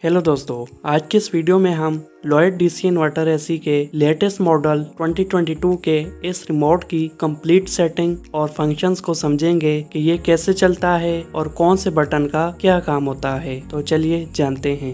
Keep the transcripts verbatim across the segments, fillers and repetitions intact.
Hello दोस्तों, आज के इस वीडियो में हम लॉयड डीसी इन्वर्टर एसी के latest model twenty twenty two के इस रिमोट की कंप्लीट सेटिंग और फंक्शंस को समझेंगे कि ये कैसे चलता है और कौन से बटन का क्या काम होता है। तो चलिए जानते हैं।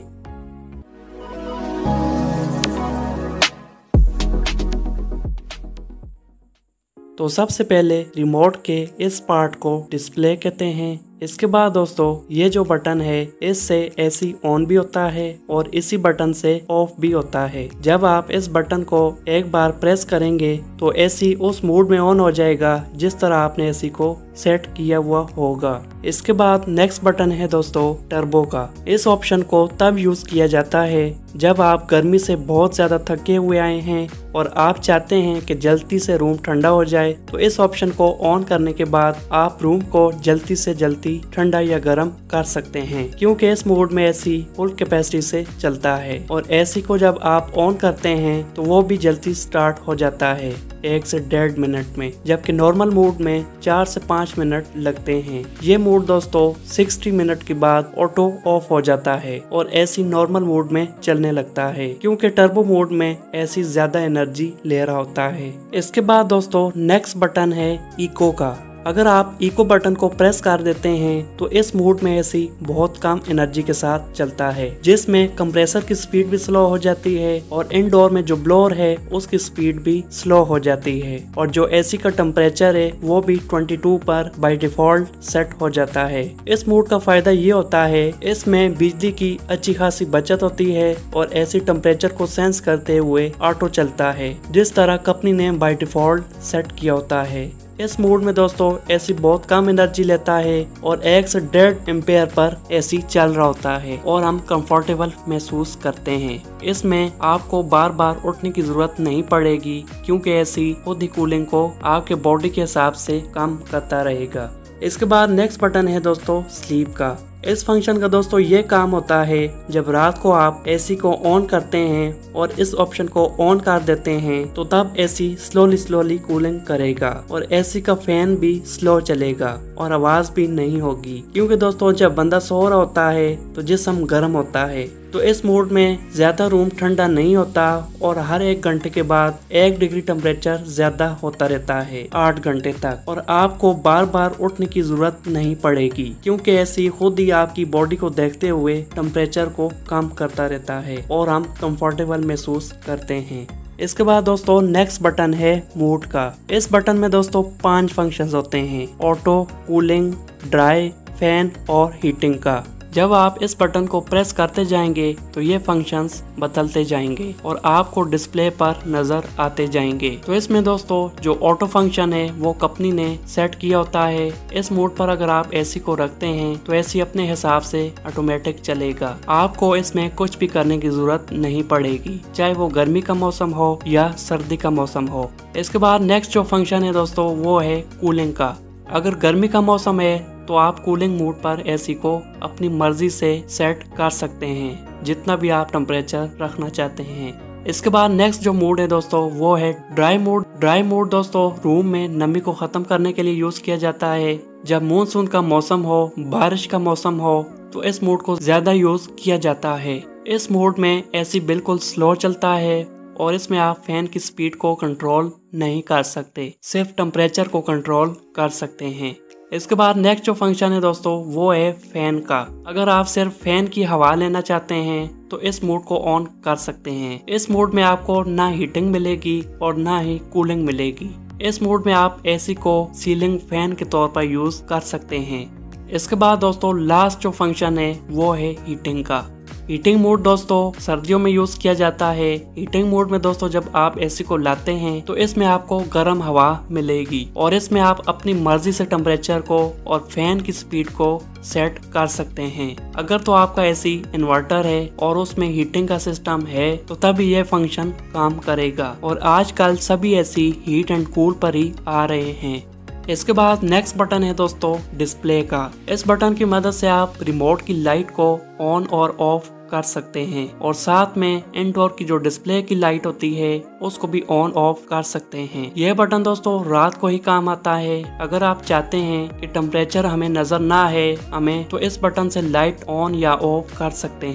तो सबसे पहले रिमोट के इस पार्ट को डिस्प्ले कहते हैं। इसके बाद दोस्तों ये जो बटन है इससे एसी ऑन भी होता है और इसी बटन से ऑफ भी होता है। जब आप इस बटन को एक बार प्रेस करेंगे तो एसी उस मोड में ऑन हो जाएगा जिस तरह आपने एसी को सेट किया हुआ होगा। इसके बाद नेक्स्ट बटन है दोस्तों टर्बो का। इस ऑप्शन को तब यूज किया जाता है जब आप गर्मी से बहुत ज्यादा थके हुए आए हैं और आप चाहते हैं कि जल्दी से रूम ठंडा हो जाए, तो इस ऑप्शन को ऑन करने के बाद आप रूम को जल्दी से जल्दी ठंडा या गर्म कर सकते हैं, क्योंकि इस मोड में एसी फुल कैपेसिटी से चलता है और एसी को जब आप ऑन करते हैं तो वो भी जल्दी स्टार्ट हो जाता है एक से डेढ़ मिनट में, जबकि नॉर्मल मोड में चार से पाँच मिनट लगते हैं। ये मोड दोस्तों साठ मिनट के बाद ऑटो ऑफ हो जाता है और एसी नॉर्मल मोड में चलने लगता है, क्योंकि टर्बो मोड में एसी ज्यादा एनर्जी ले रहा होता है। इसके बाद दोस्तों नेक्स्ट बटन है इको का। अगर आप इको बटन को प्रेस कर देते हैं तो इस मोड में एसी बहुत कम एनर्जी के साथ चलता है, जिसमें कंप्रेसर की स्पीड भी स्लो हो जाती है और इनडोर में जो ब्लोअर है उसकी स्पीड भी स्लो हो जाती है और जो एसी का टेम्परेचर है वो भी बाईस पर बाय डिफॉल्ट सेट हो जाता है। इस मोड का फायदा ये होता है इसमें बिजली की अच्छी खासी बचत होती है और एसी टेम्परेचर को सेंस करते हुए ऑटो चलता है, जिस तरह कंपनी ने बाय डिफॉल्ट सेट किया होता है। इस मोड में दोस्तों एसी बहुत कम एनर्जी लेता है और एक से डेढ़ एम्पेयर पर एसी चल रहा होता है और हम कंफर्टेबल महसूस करते हैं। इसमें आपको बार बार उठने की जरूरत नहीं पड़ेगी, क्योंकि एसी खुद ही कूलिंग को आपके बॉडी के हिसाब से काम करता रहेगा। इसके बाद नेक्स्ट बटन है दोस्तों स्लीप का। इस फंक्शन का दोस्तों ये काम होता है जब रात को आप एसी को ऑन करते हैं और इस ऑप्शन को ऑन कर देते हैं तो तब एसी स्लोली स्लोली कूलिंग करेगा और एसी का फैन भी स्लो चलेगा और आवाज भी नहीं होगी, क्योंकि दोस्तों जब बंदा सो रहा होता है तो जिस्म गर्म होता है। तो इस मोड में ज्यादा रूम ठंडा नहीं होता और हर एक घंटे के बाद एक डिग्री टेम्परेचर ज्यादा होता रहता है आठ घंटे तक, और आपको बार बार उठने की जरूरत नहीं पड़ेगी, क्योंकि एसी खुद ही आपकी बॉडी को देखते हुए टेम्परेचर को कम करता रहता है और हम कंफर्टेबल महसूस करते हैं। इसके बाद दोस्तों नेक्स्ट बटन है मोड का। इस बटन में दोस्तों पांच फंक्शंस होते हैं: ऑटो, कूलिंग, ड्राई, फैन और हीटिंग का। जब आप इस बटन को प्रेस करते जाएंगे तो ये फंक्शंस बदलते जाएंगे और आपको डिस्प्ले पर नजर आते जाएंगे। तो इसमें दोस्तों जो ऑटो फंक्शन है वो कंपनी ने सेट किया होता है। इस मोड पर अगर आप एसी को रखते हैं तो एसी अपने हिसाब से ऑटोमेटिक चलेगा, आपको इसमें कुछ भी करने की जरूरत नहीं पड़ेगी, चाहे वो गर्मी का मौसम हो या सर्दी का मौसम हो। इसके बाद नेक्स्ट जो फंक्शन है दोस्तों वो है कूलिंग का। अगर गर्मी का मौसम है तो आप कूलिंग मोड पर एसी को अपनी मर्जी से सेट कर सकते हैं, जितना भी आप टेम्परेचर रखना चाहते हैं। इसके बाद नेक्स्ट जो मोड है दोस्तों वो है ड्राई मोड। ड्राई मोड दोस्तों रूम में नमी को खत्म करने के लिए यूज किया जाता है। जब मानसून का मौसम हो, बारिश का मौसम हो, तो इस मोड को ज्यादा यूज किया जाता है। इस मोड में एसी बिल्कुल स्लो चलता है और इसमें आप फैन की स्पीड को कंट्रोल नहीं कर सकते, सिर्फ टेम्परेचर को कंट्रोल कर सकते हैं। इसके बाद नेक्स्ट जो फंक्शन है दोस्तों वो है फैन का। अगर आप सिर्फ फैन की हवा लेना चाहते हैं तो इस मोड को ऑन कर सकते हैं। इस मोड में आपको ना हीटिंग मिलेगी और ना ही कूलिंग मिलेगी। इस मोड में आप एसी को सीलिंग फैन के तौर पर यूज कर सकते हैं। इसके बाद दोस्तों लास्ट जो फंक्शन है वो है हीटिंग का। हीटिंग मोड दोस्तों सर्दियों में यूज किया जाता है। हीटिंग मोड में दोस्तों जब आप एसी को लाते हैं तो इसमें आपको गर्म हवा मिलेगी और इसमें आप अपनी मर्जी से टेम्परेचर को और फैन की स्पीड को सेट कर सकते हैं। अगर तो आपका एसी इन्वर्टर है और उसमें हीटिंग का सिस्टम है तो तभी यह फंक्शन काम करेगा, और आजकल सभी एसी हीट एंड कूल पर ही आ रहे हैं। इसके बाद नेक्स्ट बटन है दोस्तों डिस्प्ले का। इस बटन की मदद से आप रिमोट की लाइट को ऑन और ऑफ कर सकते हैं और साथ में इनडोर की जो डिस्प्ले की लाइट होती है उसको भी ऑन ऑफ कर सकते हैं। यह बटन दोस्तों रात को ही काम आता है। अगर आप चाहते हैं कि टेम्परेचर हमें नजर ना आए हमें, तो इस बटन से लाइट ऑन या ऑफ कर सकते हैं।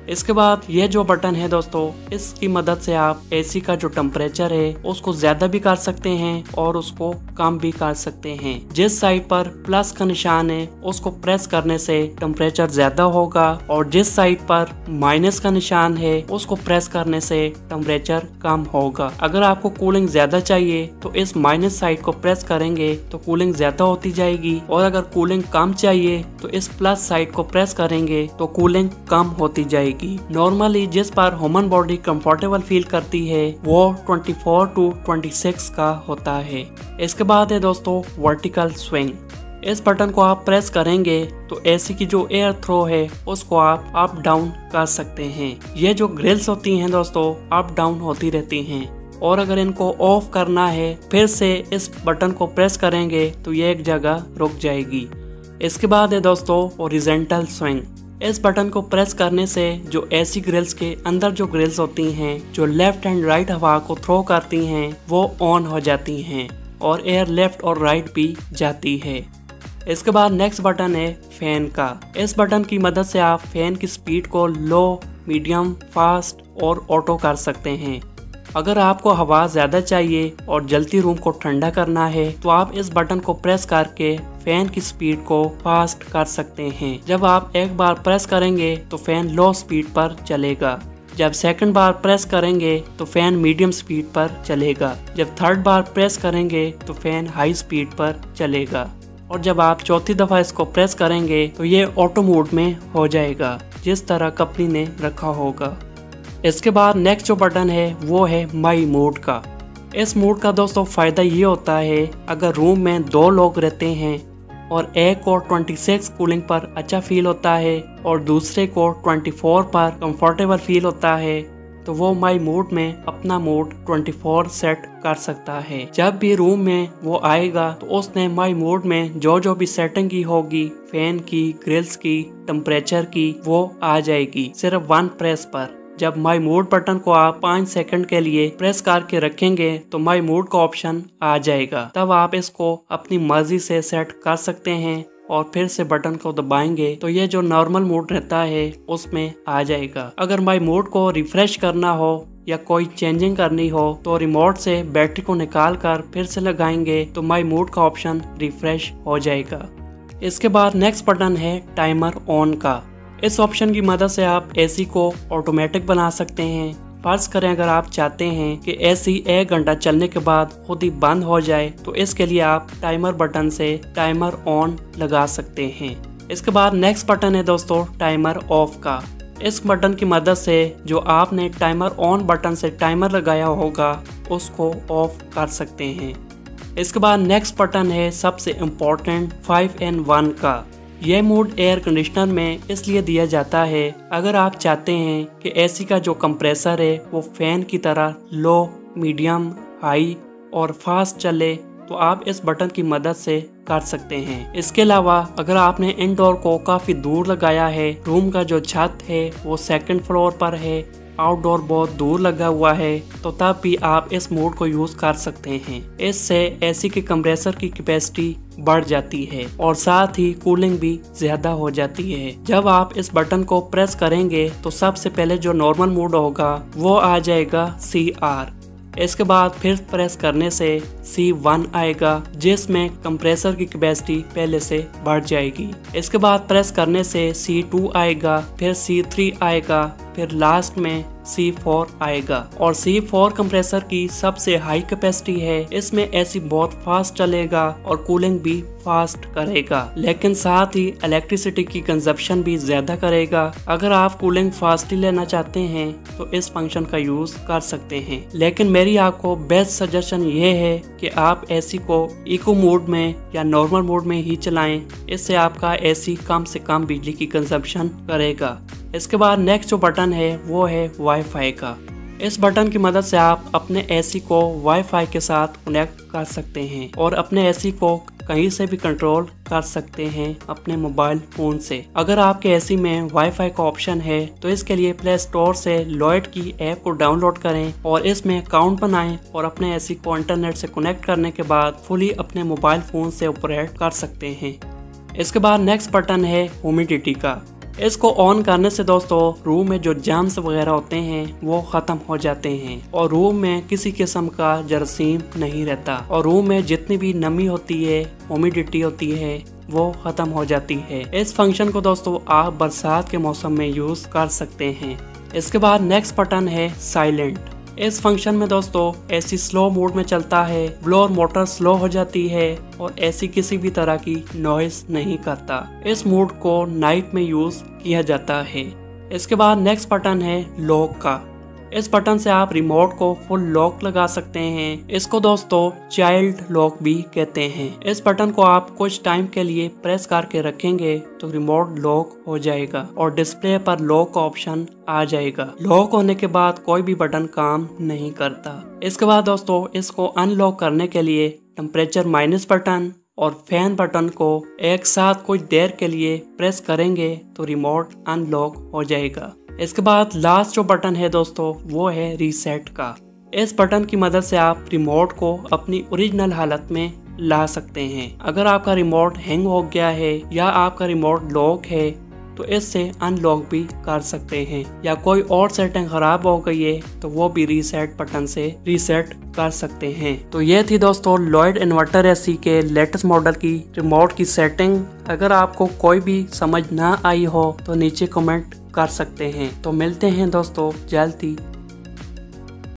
इसके बाद ये जो बटन है दोस्तों, इसकी मदद से आप एसी का जो टेम्परेचर है उसको ज्यादा भी कर सकते हैं और उसको कम भी कर सकते हैं। जिस साइड पर प्लस का निशान है उसको प्रेस करने से टेम्परेचर ज्यादा होगा और जिस साइड पर माइनस का निशान है उसको प्रेस करने से टेम्परेचर कम होगा। अगर आपको कूलिंग ज्यादा चाहिए तो इस माइनस साइड को प्रेस करेंगे तो कूलिंग ज्यादा होती जाएगी, और अगर कूलिंग कम चाहिए तो इस प्लस साइड को प्रेस करेंगे तो कूलिंग कम होती जाएगी। नॉर्मली जिस पर ह्यूमन बॉडी कंफर्टेबल फील करती है वो चौबीस टू छब्बीस का होता है। इसके बाद है दोस्तों वर्टिकल स्विंग। इस बटन को आप प्रेस करेंगे तो एसी की जो एयर थ्रो है उसको आप अप डाउन कर सकते हैं। ये जो ग्रिल्स होती हैं दोस्तों अप डाउन होती रहती हैं, और अगर इनको ऑफ करना है फिर से इस बटन को प्रेस करेंगे तो ये एक जगह रुक जाएगी। इसके बाद है दोस्तों हॉरिजॉन्टल स्विंग। इस बटन को प्रेस करने से जो एसी ग्रिल्स के अंदर जो ग्रिल्स होती हैं जो लेफ्ट एंड राइट हवा को थ्रो करती हैं वो ऑन हो जाती हैं और एयर लेफ्ट और राइट भी जाती है। इसके बाद नेक्स्ट बटन है फैन का। इस बटन की मदद से आप फैन की स्पीड को लो, मीडियम, फास्ट और ऑटो कर सकते हैं। अगर आपको हवा ज्यादा चाहिए और जल्दी रूम को ठंडा करना है तो आप इस बटन को प्रेस करके फैन की स्पीड को फास्ट कर सकते हैं। जब आप एक बार प्रेस करेंगे तो फैन लो स्पीड पर चलेगा, जब सेकंड बार प्रेस करेंगे तो फैन मीडियम स्पीड पर चलेगा, जब थर्ड बार प्रेस करेंगे तो फैन हाई स्पीड पर चलेगा, और जब आप चौथी दफा इसको प्रेस करेंगे तो ये ऑटो मोड में हो जाएगा जिस तरह कंपनी ने रखा होगा। इसके बाद नेक्स्ट जो बटन है वो है माई मोड का। इस मोड का दोस्तों फायदा ये होता है अगर रूम में दो लोग रहते हैं और एक को छब्बीस कूलिंग पर अच्छा फील होता है और दूसरे को चौबीस पर कंफर्टेबल फील होता है तो वो माई मोड में अपना मोड चौबीस सेट कर सकता है। जब भी रूम में वो आएगा तो उसने माई मोड में जो जो भी सेटिंग की होगी, फैन की, ग्रिल्स की, टेम्परेचर की, वो आ जाएगी सिर्फ वन प्रेस पर। जब माई मोड बटन को आप पाँच सेकंड के लिए प्रेस करके रखेंगे तो माई मोड का ऑप्शन आ जाएगा, तब आप इसको अपनी मर्जी से सेट कर सकते हैं और फिर से बटन को दबाएंगे तो ये जो नॉर्मल मोड रहता है उसमें आ जाएगा। अगर माई मोड को रिफ्रेश करना हो या कोई चेंजिंग करनी हो तो रिमोट से बैटरी को निकाल कर फिर से लगाएंगे तो माई मोड का ऑप्शन रिफ्रेश हो जाएगा। इसके बाद नेक्स्ट बटन है टाइमर ऑन का। इस ऑप्शन की मदद से आप एसी को ऑटोमेटिक बना सकते हैं। फर्ज करें अगर आप चाहते हैं कि एसी एक घंटा चलने के बाद खुद ही बंद हो जाए तो इसके लिए आप टाइमर बटन से टाइमर ऑन लगा सकते हैं। इसके बाद नेक्स्ट बटन है दोस्तों टाइमर ऑफ का। इस बटन की मदद से जो आपने टाइमर ऑन बटन से टाइमर लगाया होगा उसको ऑफ कर सकते हैं। इसके बाद नेक्स्ट बटन है सबसे इम्पोर्टेंट फाइव इन वन का। यह मोड एयर कंडीशनर में इसलिए दिया जाता है अगर आप चाहते हैं कि एसी का जो कंप्रेसर है वो फैन की तरह लो, मीडियम, हाई और फास्ट चले तो आप इस बटन की मदद से कर सकते हैं। इसके अलावा अगर आपने इंडोर को काफी दूर लगाया है, रूम का जो छत है वो सेकंड फ्लोर पर है, आउटडोर बहुत दूर लगा हुआ है, तो तब भी आप इस मोड को यूज कर सकते हैं। इससे एसी के कंप्रेसर की कैपेसिटी बढ़ जाती है और साथ ही कूलिंग भी ज्यादा हो जाती है। जब आप इस बटन को प्रेस करेंगे तो सबसे पहले जो नॉर्मल मोड होगा वो आ जाएगा सी आर। इसके बाद फिर प्रेस करने से सी वन आएगा जिसमें कंप्रेसर की कैपेसिटी पहले से बढ़ जाएगी। इसके बाद प्रेस करने से सी टू आएगा, फिर सी थ्री आएगा, फिर लास्ट में सी फोर आएगा। और सी फोर कंप्रेसर की सबसे हाई कैपेसिटी है। इसमें एसी बहुत फास्ट चलेगा और कूलिंग भी फास्ट करेगा, लेकिन साथ ही इलेक्ट्रिसिटी की कंजप्शन भी ज्यादा करेगा। अगर आप कूलिंग फास्ट ही लेना चाहते हैं तो इस फंक्शन का यूज कर सकते हैं, लेकिन मेरी आपको बेस्ट सजेशन ये है कि आप एसी को इको मोड में या नॉर्मल मोड में ही चलाएं। इससे आपका एसी कम से कम बिजली की कंजप्शन करेगा। इसके बाद नेक्स्ट जो बटन है वो है वाईफाई का। इस बटन की मदद से आप अपने एसी को वाईफाई के साथ कनेक्ट कर सकते हैं और अपने एसी को कहीं से भी कंट्रोल कर सकते हैं अपने मोबाइल फोन से। अगर आपके एसी में वाईफाई का ऑप्शन है तो इसके लिए प्ले स्टोर से लॉयड की ऐप को डाउनलोड करें और इसमें अकाउंट बनाएं और अपने एसी को इंटरनेट से कनेक्ट करने के बाद फुली अपने मोबाइल फोन से ऑपरेट कर सकते हैं। इसके बाद नेक्स्ट बटन है ह्यूमिडिटी का। इसको ऑन करने से दोस्तों रूम में जो जर्म्स वगैरह होते हैं वो खत्म हो जाते हैं और रूम में किसी किस्म का जरासीम नहीं रहता और रूम में जितनी भी नमी होती है, ह्यूमिडिटी होती है, वो खत्म हो जाती है। इस फंक्शन को दोस्तों आप बरसात के मौसम में यूज कर सकते हैं। इसके बाद नेक्स्ट बटन है साइलेंट। इस फंक्शन में दोस्तों एसी स्लो मोड में चलता है, ब्लोअर मोटर स्लो हो जाती है और एसी किसी भी तरह की नॉइस नहीं करता। इस मोड को नाइट में यूज किया जाता है। इसके बाद नेक्स्ट बटन है लॉक का। इस बटन से आप रिमोट को फुल लॉक लगा सकते हैं। इसको दोस्तों चाइल्ड लॉक भी कहते हैं। इस बटन को आप कुछ टाइम के लिए प्रेस करके रखेंगे तो रिमोट लॉक हो जाएगा और डिस्प्ले पर लॉक ऑप्शन आ जाएगा। लॉक होने के बाद कोई भी बटन काम नहीं करता। इसके बाद दोस्तों इसको अनलॉक करने के लिए टेम्परेचर माइनस बटन और फैन बटन को एक साथ कुछ देर के लिए प्रेस करेंगे तो रिमोट अनलॉक हो जाएगा। इसके बाद लास्ट जो बटन है दोस्तों वो है रीसेट का। इस बटन की मदद से आप रिमोट को अपनी ओरिजिनल हालत में ला सकते हैं। अगर आपका रिमोट हैंग हो गया है या आपका रिमोट लॉक है तो इससे अनलॉक भी कर सकते हैं, या कोई और सेटिंग खराब हो गई है तो वो भी रीसेट बटन से रीसेट कर सकते हैं। तो ये थी दोस्तों लॉयड इन्वर्टर एसी के लेटेस्ट मॉडल की रिमोट की सेटिंग। अगर आपको कोई भी समझ ना आई हो तो नीचे कमेंट कर सकते हैं। तो मिलते हैं दोस्तों जल्दी।